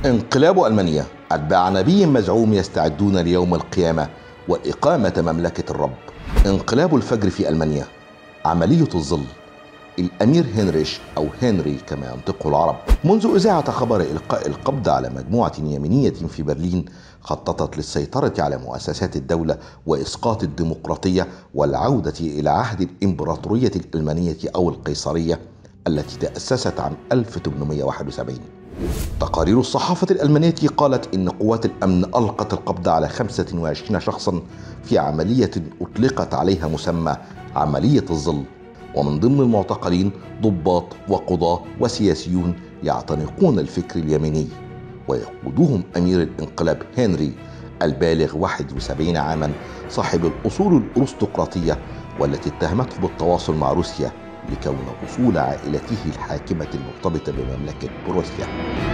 انقلاب ألمانيا، أتباع نبي مزعوم يستعدون ليوم القيامة وإقامة مملكة الرب. انقلاب الفجر في ألمانيا، عملية الظل، الأمير هنريش أو هنري كما ينطقه العرب. منذ إذاعة خبر إلقاء القبض على مجموعة يمينية في برلين خططت للسيطرة على مؤسسات الدولة وإسقاط الديمقراطية والعودة إلى عهد الإمبراطورية الألمانية أو القيصرية التي تأسست عام 1871. تقارير الصحافة الألمانية قالت إن قوات الأمن ألقت القبض على 25 شخصا في عملية أطلقت عليها مسمى عملية الظل، ومن ضمن المعتقلين ضباط وقضاة وسياسيون يعتنقون الفكر اليميني، ويقودهم أمير الانقلاب هنري البالغ 71 عاما صاحب الأصول الأرستقراطية، والتي اتهمته بالتواصل مع روسيا لكون أصول عائلته الحاكمة المرتبطة بمملكة بروسيا.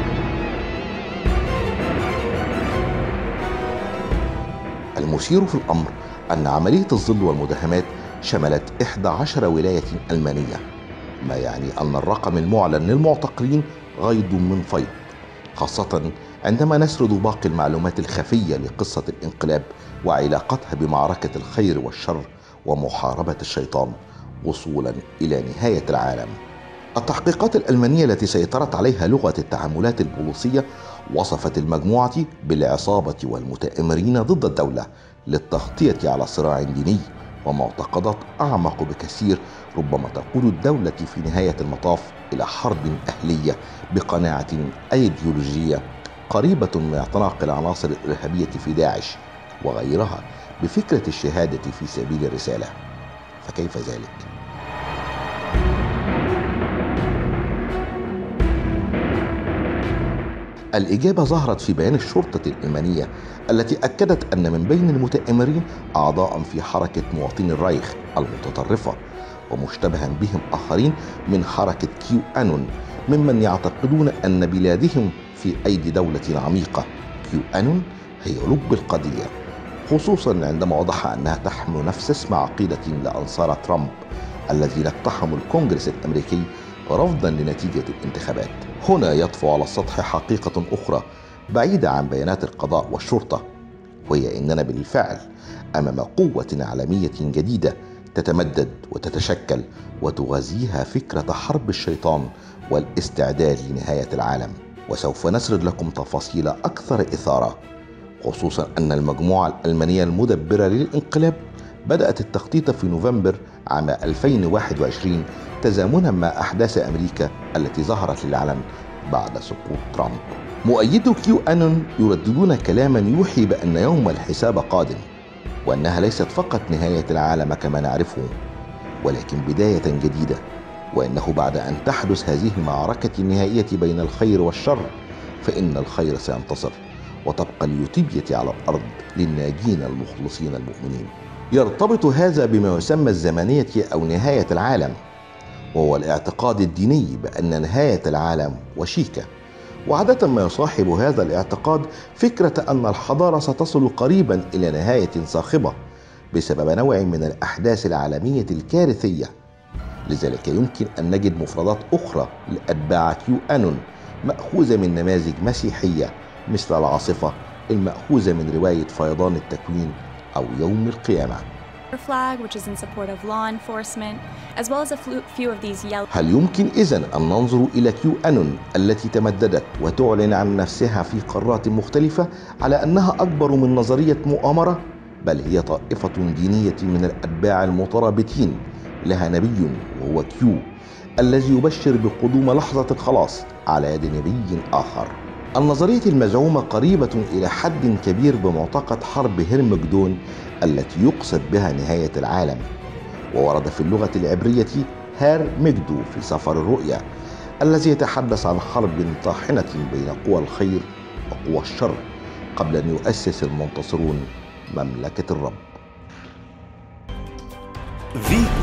المثير في الأمر أن عملية الظل والمداهمات شملت 11 ولاية ألمانية، ما يعني أن الرقم المعلن للمعتقلين غيض من فيض، خاصة عندما نسرد باقي المعلومات الخفية لقصة الانقلاب وعلاقتها بمعركة الخير والشر ومحاربة الشيطان وصولا إلى نهاية العالم. التحقيقات الألمانية التي سيطرت عليها لغة التعاملات البوليسية وصفت المجموعة بالعصابة والمتآمرين ضد الدولة للتغطية على صراع ديني ومعتقدات أعمق بكثير، ربما تقود الدولة في نهاية المطاف إلى حرب أهلية بقناعة أيديولوجية قريبة من اعتناق العناصر الإرهابية في داعش وغيرها بفكرة الشهادة في سبيل الرسالة. فكيف ذلك؟ الإجابة ظهرت في بيان الشرطة الألمانية التي أكدت أن من بين المتآمرين أعضاء في حركة مواطني الرايخ المتطرفة ومشتبها بهم آخرين من حركة كيو أنون ممن يعتقدون أن بلادهم في أيدي دولة عميقة. كيو أنون هي لب القضية، خصوصا عندما وضح أنها تحمل نفس اسم عقيدة لأنصار ترامب الذين اقتحموا الكونغرس الأمريكي رفضا لنتيجة الانتخابات. هنا يطفو على السطح حقيقة أخرى بعيدة عن بيانات القضاء والشرطة، وهي أننا بالفعل أمام قوة عالمية جديدة تتمدد وتتشكل وتغذيها فكرة حرب الشيطان والاستعداد لنهاية العالم. وسوف نسرد لكم تفاصيل أكثر إثارة، خصوصا أن المجموعة الألمانية المدبرة للانقلاب بدأت التخطيط في نوفمبر عام 2021 تزامنا مع أحداث أمريكا التي ظهرت للعلن بعد سقوط ترامب. مؤيدو كيو أنون يرددون كلاما يوحي بأن يوم الحساب قادم، وأنها ليست فقط نهاية العالم كما نعرفه، ولكن بداية جديدة، وأنه بعد أن تحدث هذه المعركة النهائية بين الخير والشر فإن الخير سينتصر، وتبقى اليوتوبية على الأرض للناجين المخلصين المؤمنين. يرتبط هذا بما يسمى الزمنية أو نهاية العالم، وهو الاعتقاد الديني بأن نهاية العالم وشيكة، وعادة ما يصاحب هذا الاعتقاد فكرة أن الحضارة ستصل قريبا إلى نهاية صاخبة بسبب نوع من الأحداث العالمية الكارثية. لذلك يمكن أن نجد مفردات أخرى لأتباع كيو أنون مأخوذة من نماذج مسيحية مثل العاصفة المأخوذة من رواية فيضان التكوين أو يوم القيامة. هل يمكن إذن أن ننظر إلى كيو أنون التي تمددت وتعلن عن نفسها في قارات مختلفة على أنها أكبر من نظرية مؤامرة، بل هي طائفة دينية من الأتباع المترابطين لها نبي وهو كيو الذي يبشر بقدوم لحظة الخلاص على يد نبي آخر؟ النظرية المزعومة قريبة إلى حد كبير بمعتقد حرب هرمجدون التي يقصد بها نهاية العالم، وورد في اللغة العبرية هار مجدو في سفر الرؤيا الذي يتحدث عن حرب طاحنة بين قوى الخير وقوى الشر قبل أن يؤسس المنتصرون مملكة الرب.